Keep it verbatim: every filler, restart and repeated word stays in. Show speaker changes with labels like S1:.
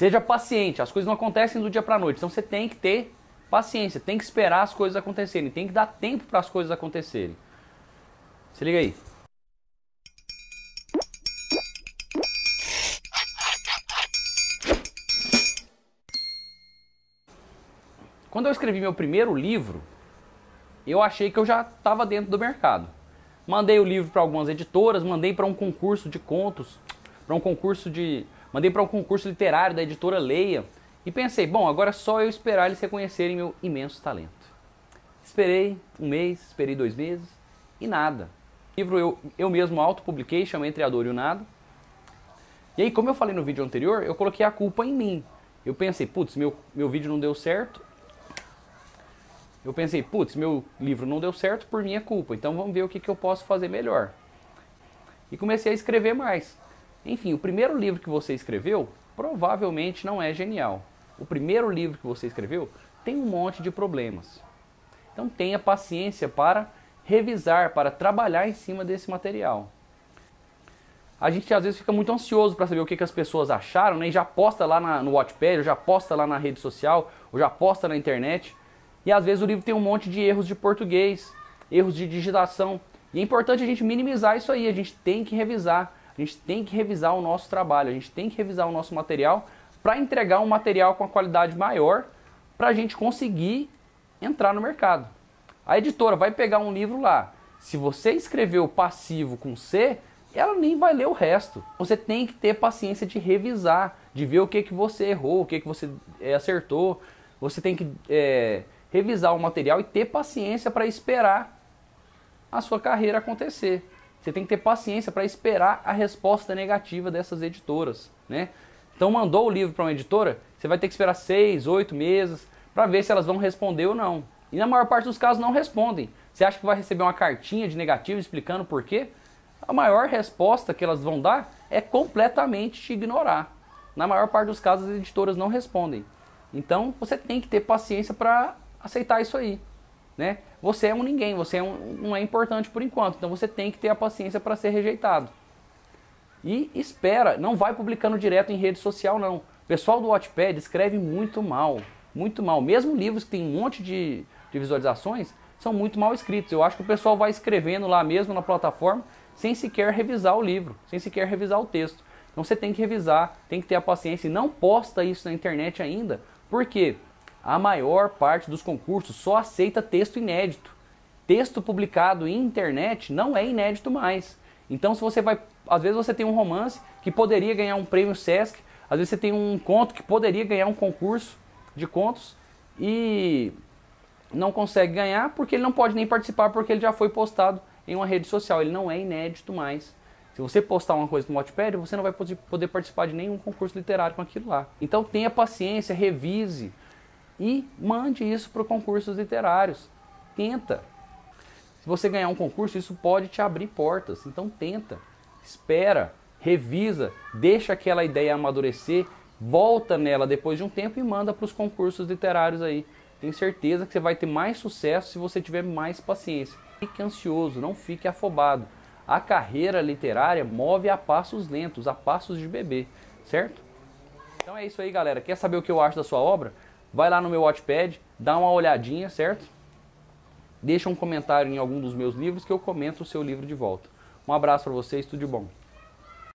S1: Seja paciente, as coisas não acontecem do dia para a noite, então você tem que ter paciência, tem que esperar as coisas acontecerem, tem que dar tempo para as coisas acontecerem. Se liga aí. Quando eu escrevi meu primeiro livro, eu achei que eu já estava dentro do mercado. Mandei o livro para algumas editoras, mandei para um concurso de contos, para um concurso de, mandei para um concurso literário da editora Leia e pensei, bom, agora é só eu esperar eles reconhecerem meu imenso talento. Esperei um mês, esperei dois meses e nada. O livro eu, eu mesmo autopubliquei, chama Entre a Dor e o Nada. E aí, como eu falei no vídeo anterior, eu coloquei a culpa em mim. Eu pensei, putz, meu, meu vídeo não deu certo. Eu pensei, putz, meu livro não deu certo por minha culpa, então vamos ver o que, que eu posso fazer melhor. E comecei a escrever mais. Enfim, o primeiro livro que você escreveu provavelmente não é genial. O primeiro livro que você escreveu tem um monte de problemas. Então tenha paciência para revisar, para trabalhar em cima desse material. A gente às vezes fica muito ansioso para saber o que, que as pessoas acharam, né? E já posta lá na, no Wattpad, ou já posta lá na rede social, ou já posta na internet. E às vezes o livro tem um monte de erros de português, erros de digitação. E é importante a gente minimizar isso aí, a gente tem que revisar. A gente tem que revisar o nosso trabalho, a gente tem que revisar o nosso material para entregar um material com a qualidade maior para a gente conseguir entrar no mercado. A editora vai pegar um livro lá, se você escreveu passivo com C, ela nem vai ler o resto. Você tem que ter paciência de revisar, de ver o que, que você errou, o que, que você é, acertou. Você tem que é, revisar o material e ter paciência para esperar a sua carreira acontecer. Você tem que ter paciência para esperar a resposta negativa dessas editoras, né? Então mandou o livro para uma editora, você vai ter que esperar seis, oito meses para ver se elas vão responder ou não. E na maior parte dos casos não respondem. Você acha que vai receber uma cartinha de negativo explicando por quê? A maior resposta que elas vão dar é completamente te ignorar. Na maior parte dos casos as editoras não respondem. Então você tem que ter paciência para aceitar isso aí, né? Você é um ninguém, você é um, não é importante por enquanto, então você tem que ter a paciência para ser rejeitado. E espera, não vai publicando direto em rede social não. O pessoal do Wattpad escreve muito mal, muito mal. Mesmo livros que tem um monte de, de visualizações, são muito mal escritos. Eu acho que o pessoal vai escrevendo lá mesmo na plataforma, sem sequer revisar o livro, sem sequer revisar o texto. Então você tem que revisar, tem que ter a paciência e não posta isso na internet ainda, porque a maior parte dos concursos só aceita texto inédito. Texto publicado em internet não é inédito mais. Então se você vai, às vezes você tem um romance que poderia ganhar um prêmio Sesc, às vezes você tem um conto que poderia ganhar um concurso de contos e não consegue ganhar porque ele não pode nem participar porque ele já foi postado em uma rede social, ele não é inédito mais. Se você postar uma coisa no Wattpad, você não vai poder participar de nenhum concurso literário com aquilo lá. Então tenha paciência, revise e mande isso para concursos literários. Tenta. Se você ganhar um concurso, isso pode te abrir portas. Então tenta, espera, revisa, deixa aquela ideia amadurecer, volta nela depois de um tempo e manda para os concursos literários aí. Tenho certeza que você vai ter mais sucesso se você tiver mais paciência. Fique ansioso, não fique afobado. A carreira literária move a passos lentos, a passos de bebê, certo? Então é isso aí, galera. Quer saber o que eu acho da sua obra? Vai lá no meu Wattpad, dá uma olhadinha, certo? Deixa um comentário em algum dos meus livros que eu comento o seu livro de volta. Um abraço para vocês, tudo de bom.